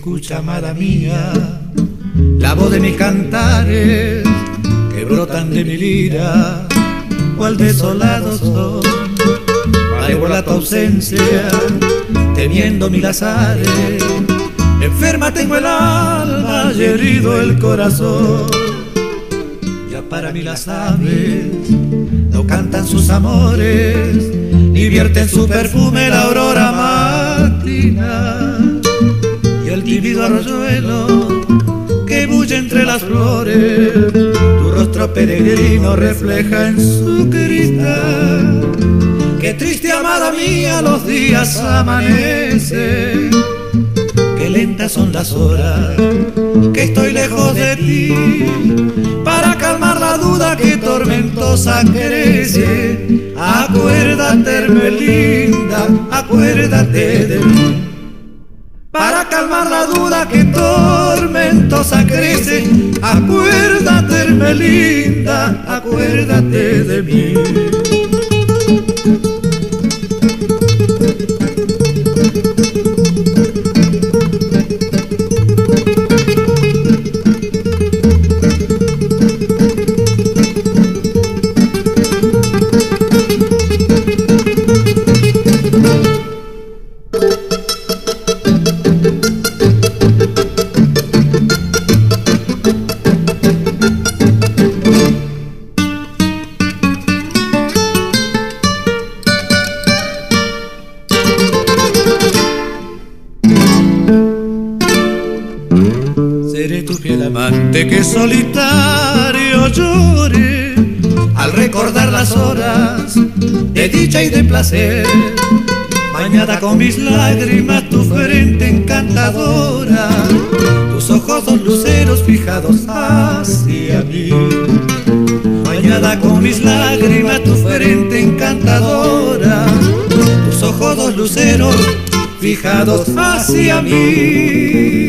escucha, amada mía, la voz de mis cantares que brotan de mi lira, cual desolado son, valgo la tu ausencia, temiendo mil azares. Enferma tengo el alma y herido el corazón. Ya para mí las aves no cantan sus amores, ni vierten su perfume la aurora matina. Y el tímido arroyuelo que bulle entre las flores, tu rostro peregrino refleja en su cristal. Qué triste, amada mía, los días amanecen, qué lentas son las horas, que estoy lejos de ti. Para calmar la duda que tormentosa crece, acuérdate, Hermelinda, acuérdate de mí. Para calmar la duda que tormentosa crece, acuérdate, Hermelinda, acuérdate de mí. Seré tu fiel amante que solitario llore al recordar las horas de dicha y de placer, bañada con mis lágrimas tu frente encantadora, tus ojos dos luceros fijados hacia mí. Bañada con mis lágrimas tu frente encantadora, tus ojos dos luceros fijados hacia mí.